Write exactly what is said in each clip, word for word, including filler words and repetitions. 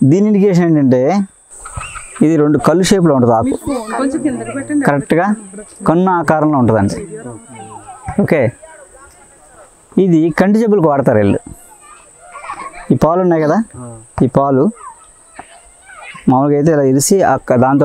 దీని ఇండికేషన్ ఏంటంటే ఇది రెండు కళ్ళు షేప్లో ఉంటుంది ఆకు, కరెక్ట్గా కన్ను ఆకారంలో ఉంటుందండి. ఓకే, ఇది కంటి జబ్బులకు వాడతారు వీళ్ళు. ఈ పాలు ఉన్నాయి కదా, ఈ పాలు మామూలుగా అయితే ఇలా ఇరిసి దాంతో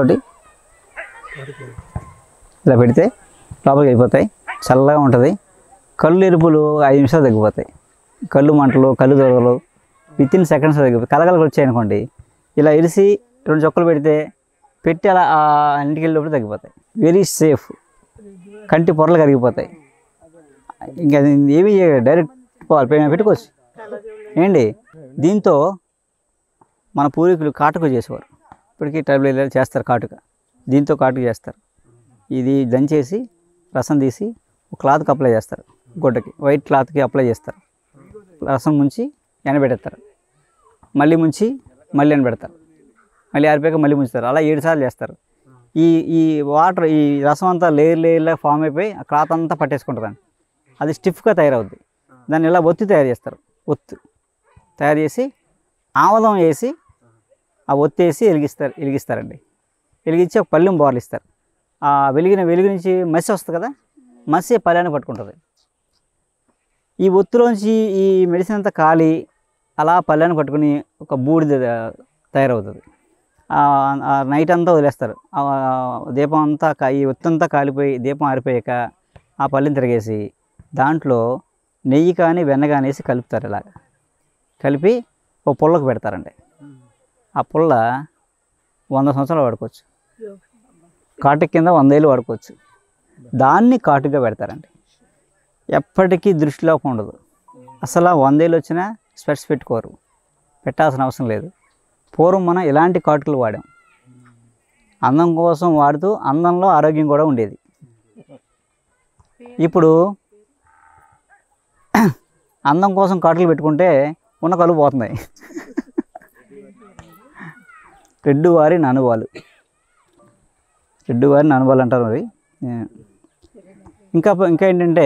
ఇలా పెడితే లోపలికి అయిపోతాయి, చల్లగా ఉంటుంది. కళ్ళు ఎరుపులు ఐదు నిమిషాలు తగ్గిపోతాయి, కళ్ళు మంటలు, కళ్ళు దొరకలు విత్ ఇన్ సెకండ్స్ తగ్గిపోతాయి. కలగలకి వచ్చాయి అనుకోండి, ఇలా ఇరిసి రెండు చొక్కలు పెడితే పెట్టి అలా ఇంటికి వెళ్ళేటప్పుడు తగ్గిపోతాయి. వెరీ సేఫ్, కంటి పొరలు కరిగిపోతాయి. ఇంకా ఏమి డైరెక్ట్ పాలు పెట్టుకోవచ్చు ఏంటి. దీంతో మన పూర్వీకులు కాటుక చేసేవారు, ఇప్పటికీ ట్రైబల్ ఏరియాలో చేస్తారు కాటుక. దీంతో కాటుక చేస్తారు. ఇది దంచేసి రసం తీసి ఒక క్లాత్కి అప్లై చేస్తారు, గుడ్డకి వైట్ క్లాత్కి అప్లై చేస్తారు. రసం ముంచి ఎండబెడతారు, మళ్ళీ ముంచి మళ్ళీ ఎండబెడతారు, మళ్ళీ ఆరిపోయాక మళ్ళీ ముంచుతారు. అలా ఏడు సార్లు చేస్తారు. ఈ ఈ వాటర్ ఈ రసం అంతా లేయర్ లేయర్లా ఫామ్ అయిపోయి ఆ క్లాత్ అంతా పట్టేసుకుంటుందండి. అది స్టిఫ్గా తయారవుద్ది. దాన్ని ఇలా ఒత్తి తయారు చేస్తారు. ఒత్తు తయారు చేసి ఆముదం వేసి ఆ ఒత్తి వేసి వెలిగిస్తారు వెలిగిస్తారండి. వెలిగించి ఒక పళ్ళెం బోర్లు ఇస్తారు. ఆ వెలిగిన వెలుగు నుంచి మసి వస్తుంది కదా, మసి పళ్ళాన్ని పట్టుకుంటుంది. ఈ ఒత్తులోంచి ఈ మెడిసిన్ అంతా కాలి అలా పళ్ళాన్ని పట్టుకుని ఒక బూడిద తయారవుతుంది. నైట్ అంతా వదిలేస్తారు. దీపం అంతా ఈ ఒత్తంతా కాలిపోయి దీపం ఆరిపోయాక ఆ పళ్ళెని తిరిగేసి దాంట్లో నెయ్యి కానీ వెన్న కానీ వేసి కలుపుతారు. ఇలాగ కలిపి ఒక పుల్లకు పెడతారండి. ఆ పుల్ల వంద సంవత్సరాలు వాడుకోవచ్చు, కాటుక కింద వంద ఏళ్ళు వాడుకోవచ్చు. దాన్ని కాటుగా పెడతారండి. ఎప్పటికీ దృష్టిలోకి ఉండదు. అసలు వందేళ్ళు వచ్చినా స్పెట్స్ పెట్టుకోరు, పెట్టాల్సిన అవసరం లేదు. పూర్వం మనం ఇలాంటి కాటుకలు వాడాం. అందం కోసం వాడుతూ అందంలో ఆరోగ్యం కూడా ఉండేది. ఇప్పుడు అందం కోసం కాటుకలు పెట్టుకుంటే ఉన్న కళ్ళు పోతున్నాయి. రెడ్డువారి ననువాలు, రెడ్డువారి ననువాలు అంటారు. మరి ఇంకా ఇంకా ఏంటంటే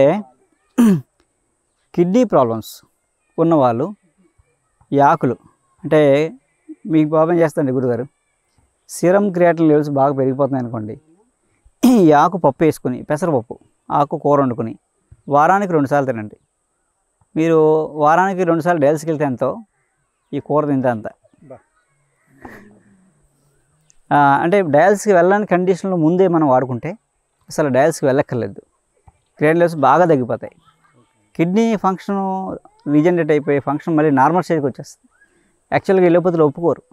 కిడ్నీ ప్రాబ్లమ్స్ ఉన్నవాళ్ళు ఈ ఆకులు అంటే మీకు బాబం చేస్తండి గురుగారు, సీరం క్రియాటిన్ లెవెల్స్ బాగా పెరిగిపోతున్నాయి అనుకోండి, ఈ ఆకు పప్పు వేసుకుని పెసరపప్పు ఆకు కూర వండుకుని వారానికి రెండుసార్లు తినండి. మీరు వారానికి రెండుసార్లు డయాలసిస్కి వెళ్తే ఎంతో ఈ కూర తింటే అంత. అంటే డయాలసిస్కి వెళ్ళడానికి కండిషన్లో ముందే మనం వాడుకుంటే అసలు డయాలసిస్కి వెళ్ళక్కర్లేదు. క్రియాటిన్ లెవెల్స్ బాగా తగ్గిపోతాయి. కిడ్నీ ఫంక్షన్ రీజనరేట్ అయిపోయి ఫంక్షన్ మళ్ళీ నార్మల్ స్టేజ్కి వచ్చేస్తుంది. యాక్చువల్గా వెళ్ళిపోతే ఒప్పుకోరు.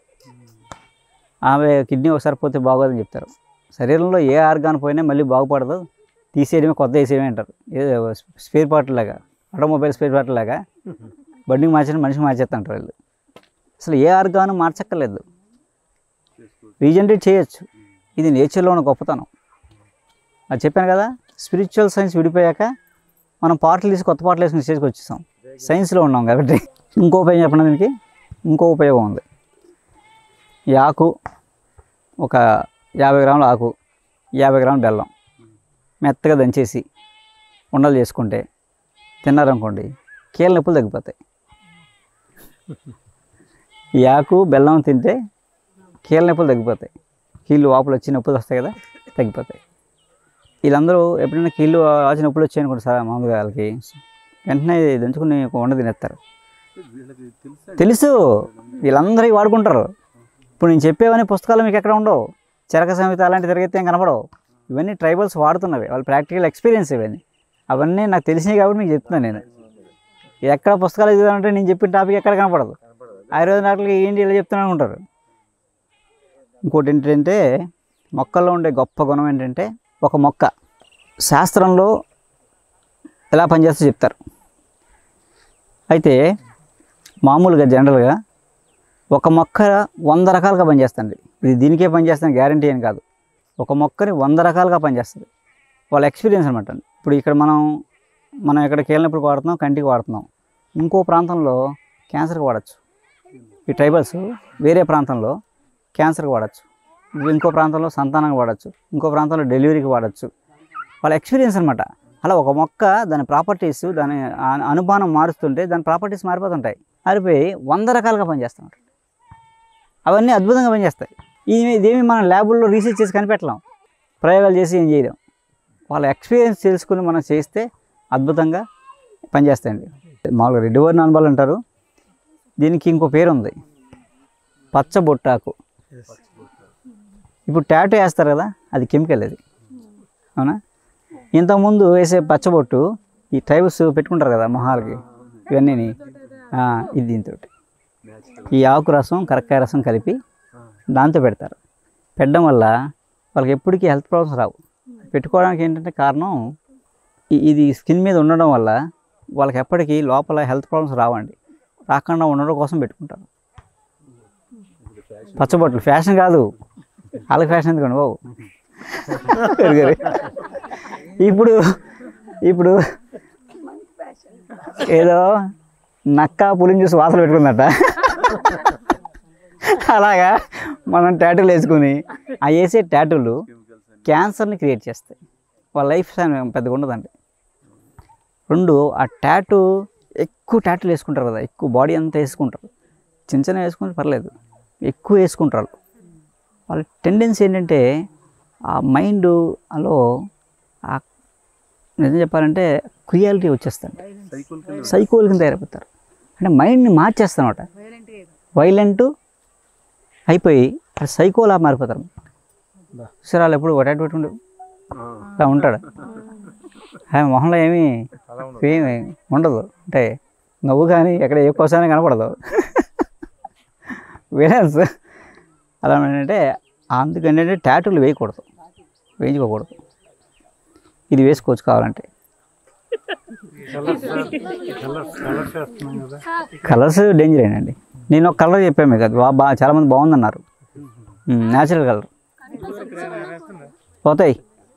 ఆమె కిడ్నీ ఒకసారి పోతే బాగోదని చెప్తారు. శరీరంలో ఏ ఆర్గాన్ పోయినా మళ్ళీ బాగుపడదు, తీసేయడమే కొత్త వేసేయమే అంటారు. ఏదో స్పేర్ పార్ట్ లాగా, ఆటోమొబైల్ స్పేర్ పార్ట్ లాగా బండికి మార్చిన మనిషికి మార్చేస్తుంటారు వీళ్ళు. అసలు ఏ ఆర్గాను మార్చక్కర్లేదు, రీజనరేట్ చేయొచ్చు. ఇది నేచర్లో ఉన్న గొప్పతనం. అది చెప్పాను కదా, స్పిరిచువల్ సైన్స్ విడిపోయాక మనం పాటలు తీసి కొత్త పాటలు వేసుకుని స్టేజ్కి వచ్చేసాం. సైన్స్లో ఉన్నాం కాబట్టి. ఇంకో ఉపయోగం చెప్పండి దీనికి, ఇంకో ఉపయోగం ఉంది. ఈ ఆకు ఒక యాభై గ్రాముల ఆకు, యాభై గ్రాముల బెల్లం మెత్తగా దంచేసి ఉండలు చేసుకుంటే తిన్నారనుకోండి, కీళ్ళ నొప్పులు తగ్గిపోతాయి. ఈ ఆకు బెల్లం తింటే కీళ్ళ నొప్పులు తగ్గిపోతాయి. కీళ్ళు వాపులు వచ్చి నొప్పులు వస్తాయి కదా, తగ్గిపోతాయి. వీళ్ళందరూ ఎప్పుడైనా కీళ్ళు వాచి నొప్పులు వచ్చాయి అనుకోండి సార్, మామూలుగా వాళ్ళకి వెంటనే దంచుకుని వండ తినేస్తారు. తెలుసు, వీళ్ళందరూ వాడుకుంటారు. ఇప్పుడు నేను చెప్పేవన్నీ పుస్తకాలు మీకు ఎక్కడ ఉండవు, చరక సంహిత అలాంటి తిరిగితే ఏం కనపడవు. ఇవన్నీ ట్రైబల్స్ వాడుతున్నవి, వాళ్ళ ప్రాక్టికల్ ఎక్స్పీరియన్స్ ఇవన్నీ. అవన్నీ నాకు తెలిసినాయి కాబట్టి మీకు చెప్తున్నాను. నేను ఎక్కడ పుస్తకాలు చదివానంటే నేను చెప్పిన టాపిక్ ఎక్కడ కనపడదు. ఆయుర్వేద డాక్టర్లు ఏంటి ఇలా చెప్తున్నాను ఉంటారు. ఇంకోటి ఏంటంటే మొక్కల్లో ఉండే గొప్ప గుణం ఏంటంటే, ఒక మొక్క శాస్త్రంలో ఎలా పనిచేస్తో చెప్తారు. అయితే మామూలుగా జనరల్గా ఒక మొక్క వంద రకాలుగా పనిచేస్తుంది. ఇది దీనికే పనిచేస్తుంది గ్యారంటీ అని కాదు. ఒక మొక్కని వంద రకాలుగా పనిచేస్తుంది, వాళ్ళ ఎక్స్పీరియన్స్ అనమాట. ఇప్పుడు ఇక్కడ మనం మనం ఇక్కడ కీళ్ళనొప్పులకు వాడుతున్నాం, కంటికి వాడుతున్నాం. ఇంకో ప్రాంతంలో క్యాన్సర్కి వాడచ్చు. ఈ ట్రైబల్స్ వేరే ప్రాంతంలో క్యాన్సర్కి వాడచ్చు, ఇంకో ప్రాంతంలో సంతానానికి వాడచ్చు, ఇంకో ప్రాంతంలో డెలివరీకి వాడచ్చు. వాళ్ళ ఎక్స్పీరియన్స్ అనమాట. అలా ఒక మొక్క దాని ప్రాపర్టీస్ దాని అనుమానం మారుస్తుంటే దాని ప్రాపర్టీస్ మారిపోతుంటాయి. మారిపోయి వంద రకాలుగా పనిచేస్తూ ఉంటాయి. అవన్నీ అద్భుతంగా పనిచేస్తాయి. ఇది ఇదేమి మనం ల్యాబుల్లో రీసెర్చ్ చేసి కనిపెట్టలేం, ప్రయోగాలు చేసి ఏం చేయలేం. వాళ్ళ ఎక్స్పీరియన్స్ తెలుసుకుని మనం చేస్తే అద్భుతంగా పనిచేస్తాయండి. మామూలుగా రెడ్ వర్న్ అనుబాల్ అంటారు, దీనికి ఇంకో పేరు ఉంది, పచ్చబొట్టాకు. ఇప్పుడు టాటూ వేస్తారు కదా, అది కెమికల్, అది అవునా. ఇంతకుముందు వేసే పచ్చబొట్టు ఈ ట్రైబ్స్ పెట్టుకుంటారు కదా మొహాలకి, ఇవన్నీ ఇది దీంతో ఈ ఆకు రసం కరక్కాయ రసం కలిపి దాంతో పెడతారు. పెట్టడం వల్ల వాళ్ళకి ఎప్పటికీ హెల్త్ ప్రాబ్లమ్స్ రావు. పెట్టుకోవడానికి ఏంటంటే కారణం ఇది స్కిన్ మీద ఉండడం వల్ల వాళ్ళకి ఎప్పటికీ లోపల హెల్త్ ప్రాబ్లమ్స్ రావండి, రాకుండా ఉండడం కోసం పెట్టుకుంటారు. పచ్చబొట్లు ఫ్యాషన్ కాదు, వాళ్ళకి ఫ్యాషన్ ఎందుకండి బాబు. ఇప్పుడు ఇప్పుడు ఏదో నక్క పులిని చూసి వాసన పెట్టుకుందట, అలాగా మనం టాటూలు వేసుకుని ఆ వేసే టాటూలు క్యాన్సర్ని క్రియేట్ చేస్తాయి. వాళ్ళ లైఫ్ పెద్దగా ఉండదండి. రెండు, ఆ టాటూ ఎక్కువ టాటూలు వేసుకుంటారు కదా, ఎక్కువ బాడీ అంతా వేసుకుంటారు, చిన్న చిన్న వేసుకుంటే పర్లేదు, ఎక్కువ వేసుకుంటారు. వాళ్ళ టెండెన్సీ ఏంటంటే ఆ మైండ్లో ఆ నిజం చెప్పాలంటే క్రియాలిటీ వచ్చేస్తాడు, సైకోల్ కింద తయారైపోతారు. అంటే మైండ్ని మార్చేస్తానమాట, వైలెంట్ అయిపోయి అది సైకోలా మారిపోతారు. సరే వాళ్ళు ఎప్పుడు ఒకటి పెట్టుకుంటూ అలా ఉంటాడు, మొహంలో ఏమీ ఏమి ఉండదు, అంటే నవ్వు కానీ ఎక్కడ ఏ కోసానే కనపడదు. విలన్స్ అలా ఏంటంటే అందుకంటే టాటూలు వేయకూడదు, వేయించుకోకూడదు. ఇది వేసుకోవచ్చు కావాలంటే. కలర్స్ డేంజర్ అండి. నేను ఒక కలర్ చెప్పాను మీకు, అది బాగా చాలామంది బాగుందన్నారు. న్యాచురల్ కలర్ పోతాయి.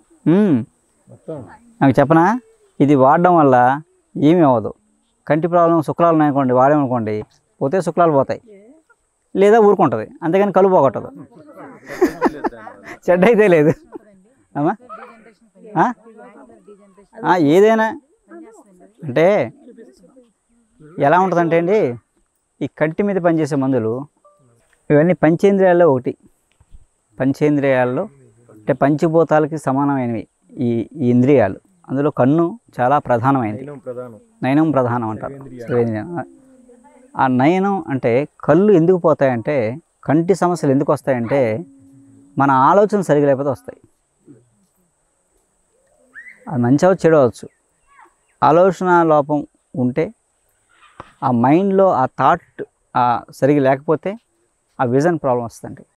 నాకు చెప్పనా, ఇది వాడడం వల్ల ఏమీ అవ్వదు. కంటి ప్రాబ్లం శుక్లాలు ఉన్నాయనుకోండి, వాడేమనుకోండి పోతే శుక్లాలు పోతాయి, లేదా ఊరుకుంటుంది, అంతేగాని కళ్ళు పోగొట్టదు. చెడ్డ అయితే లేదు అమ్మా. ఏదైనా అంటే ఎలా ఉంటుందంటే అండి, ఈ కంటి మీద పనిచేసే మందులు ఇవన్నీ పంచేంద్రియాల్లో ఒకటి. పంచేంద్రియాల్లో అంటే పంచభూతాలకి సమానమైనవి ఈ ఈ ఇంద్రియాలు. అందులో కన్ను చాలా ప్రధానమైనది, నయనం ప్రధానం అంటారు. ఆ నయనం అంటే కళ్ళు ఎందుకు పోతాయంటే, కంటి సమస్యలు ఎందుకు వస్తాయంటే మన ఆలోచన సరిగా లేకపోతే వస్తాయి. అది మంచి అవచ్చు చెడు అవచ్చు, ఆలోచన లోపం ఉంటే ఆ మైండ్లో ఆ థాట్ సరిగా లేకపోతే ఆ విజన్ ప్రాబ్లం వస్తుందండి.